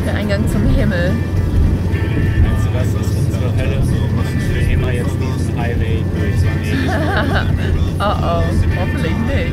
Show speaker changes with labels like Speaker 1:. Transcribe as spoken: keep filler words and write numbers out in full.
Speaker 1: Der Eingang zum Himmel.
Speaker 2: Meinst du, das ist unsere Hölle? Müssen wir immer jetzt diesen Highway durchnehmen?
Speaker 1: Oh oh, hoffentlich nicht.